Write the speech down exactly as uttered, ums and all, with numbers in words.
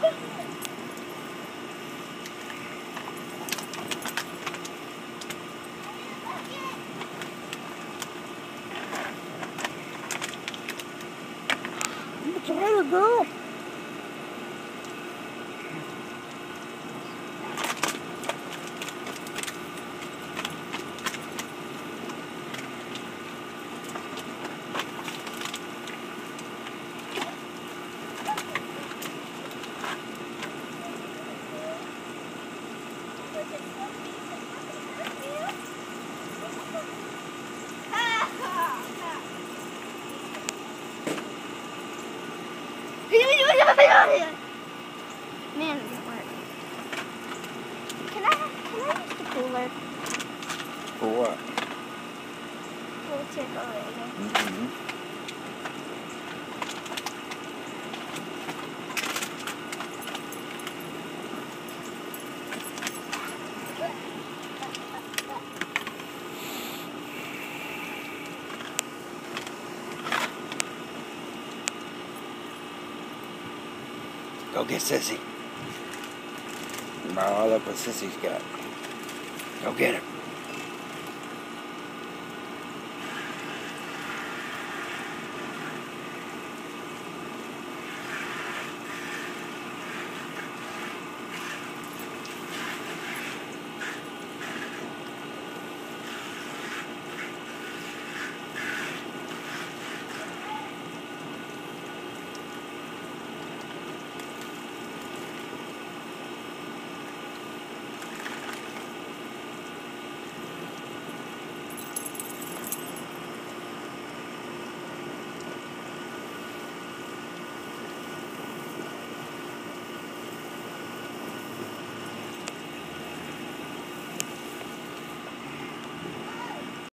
What's the matter, girl? Man, it didn't work. Can I, can I use the cooler? For what? We'll take a Reagan. Mm-hmm. Go get Sissy. No, look what Sissy's got. Go get her.